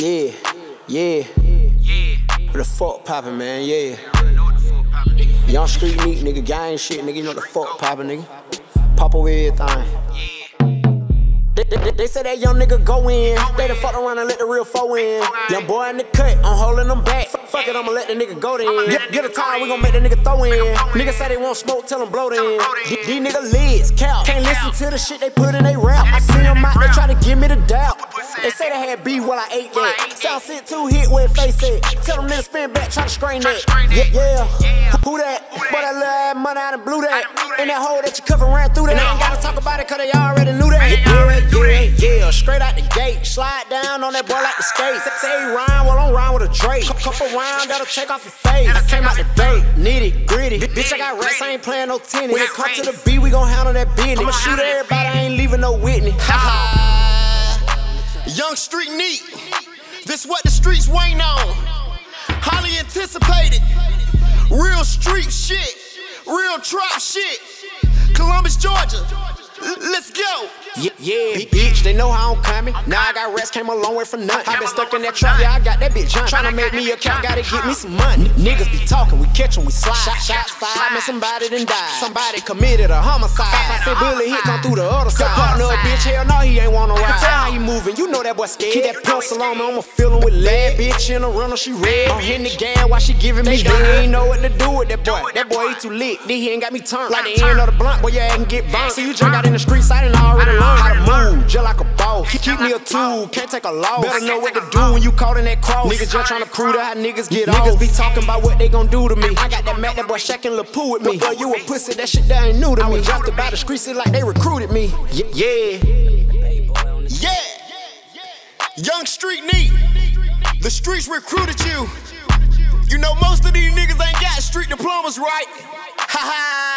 Yeah. What the fuck poppin', man? Yeah. Young street neat, nigga, gang shit, nigga. You know what the fuck poppin', nigga. Pop over everything. They say that young nigga go in. They done fuck around and let the real foe in. Young boy in the cut, I'm holding them back. Fuck it, I'ma let the nigga go then. Get a time, we gon' make the nigga throw in. Niggas say they want smoke, tell them blow then. These niggas lids, cow. Can't listen to the shit they put in they rap. I see them out, they try to give me the doubt. They say they had beef while I ate that. Sound shit too hit where face at. Tell them niggas spin back, try to screen that. Yeah. Who that? Boy, that little ass money out and blew that. In that hole that you cover ran through that. And I ain't gotta talk about it cause they already knew that. Yeah, straight out the gate. Slide down on that boy like the skates. Say rhyme while I'm rhyme with a Drake. Couple round that'll take off your face. I came out the date, nitty gritty. Bitch, I got rats, I ain't playing no tennis. When it come to the beat, we gon' handle that business. I'ma shoot everybody, I ain't leaving no Whitney. Young street neat. This what the streets waiting on. Highly anticipated. Real street shit. Real trap shit. Columbus, Georgia. Let's go. Yeah, bitch, they know how I'm coming. Now I got rest, came a long way from nothing. I been stuck in that trap, yeah, I got that bitch jumping. Tryna make me a count, gotta get me some money. Niggas be talking, we catch them, we slide. Shots fired, man, somebody done died. Somebody committed a homicide. I said bullet hit, come through the other side. Partner, bitch, hell no, he ain't wanna ride. I can tell how he moving, you know that boy scared. Keep that pencil on me, I'ma fill him with lead. Bitch in the runner, she red. I'm hitting the gas while she giving me gun. They ain't know what to do with that boy. That boy, he too lit, then he ain't got me turned. Like the end of the blunt, boy, your ass can get burnt. See, you drink out in the streets, I done already learned how to move, just like a boss. Keep me a tool, can't take a loss. Better know what to do when you caught in that cross. Niggas just tryna prove that how niggas get off. Niggas be talking about what they gon' do to me. I got that Mac, that boy shaking Lil Pooh with me. Boy, you a pussy, that shit that ain't new to me. I was drafted by the streets, it like they recruited me. Yeah. Young street neat. The streets recruited you. You know most of these niggas ain't got street diplomas, right? Ha ha.